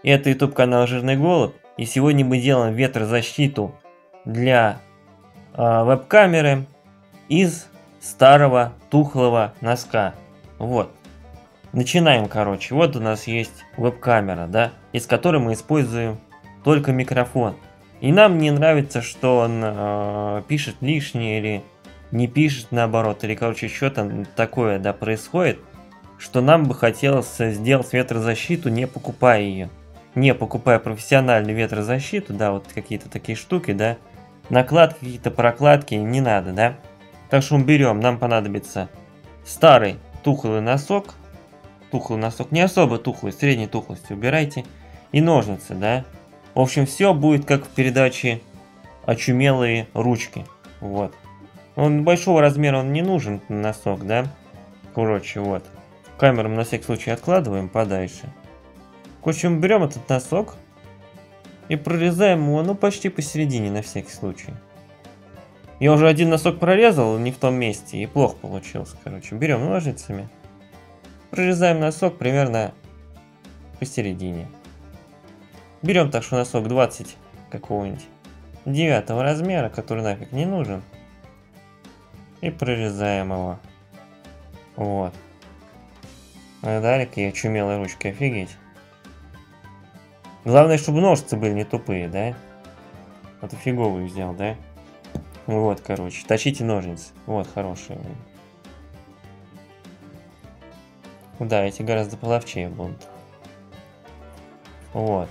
Это YouTube канал Жирный Голубь. И сегодня мы делаем ветрозащиту для веб-камеры из старого тухлого носка. Вот. Начинаем, короче. Вот у нас есть веб-камера, да, из которой мы используем только микрофон. И нам не нравится, что он пишет лишнее или не пишет наоборот, или, короче, что-то такое, да, происходит, что нам бы хотелось сделать ветрозащиту, не покупая ее. Не покупая профессиональную ветрозащиту, да, вот какие-то такие штуки, да, накладки, какие-то прокладки, не надо, да. Так что мы берем, нам понадобится старый тухлый носок не особо тухлый, средней тухлости убирайте, и ножницы, да. В общем, все будет как в передаче «Очумелые ручки», вот. Он большого размера, он не нужен, носок, да. Короче, вот. Камеру мы на всякий случай откладываем подальше. Короче, мы берем этот носок и прорезаем его, ну, почти посередине, на всякий случай. Я уже один носок прорезал не в том месте, и плохо получилось, короче. Берем ножницами, прорезаем носок примерно посередине. Берем так, что носок 20 какого-нибудь 9 размера, который нафиг не нужен, и прорезаем его. Вот. Далее я очумелой ручкой, офигеть. Главное, чтобы ножницы были не тупые, да? А то фиговую взял, да? Вот, короче, точите ножницы. Вот, хорошие. Да, эти гораздо половчее будут. Вот.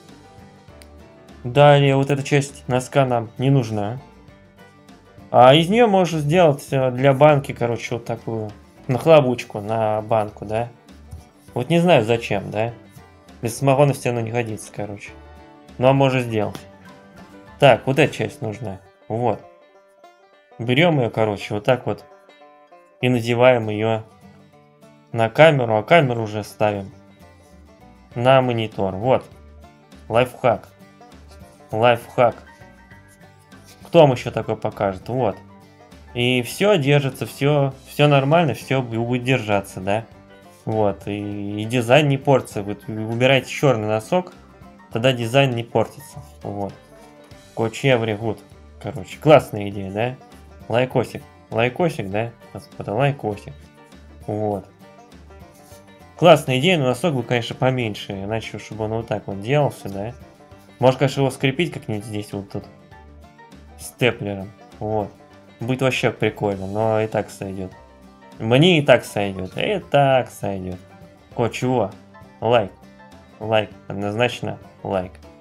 Далее, вот эта часть носка нам не нужна. А из нее можно сделать для банки, короче, вот такую нахлобучку на банку, да? Вот не знаю зачем, да? Без самогона все равно не годится, короче. Но можно сделать. Так, вот эта часть нужна. Вот. Берем ее, короче, вот так вот. И надеваем ее на камеру. А камеру уже ставим на монитор. Вот. Лайфхак. Лайфхак. Кто вам еще такой покажет? Вот. И все держится, все нормально, все будет держаться, да? Вот, и дизайн не портится. Вы выбираете черный носок, тогда дизайн не портится. Вот. Coach every good. Короче, классная идея, да? Лайкосик. Лайкосик, да? Господа, лайкосик. Вот. Классная идея, но носок бы, конечно, поменьше. Иначе, чтобы он вот так вот делался, да? Может, конечно, его скрепить как-нибудь здесь вот тут. Степлером. Вот. Будет вообще прикольно, но и так сойдет. Мне и так сойдет, и так сойдет. Чего? Лайк. Лайк. Однозначно лайк.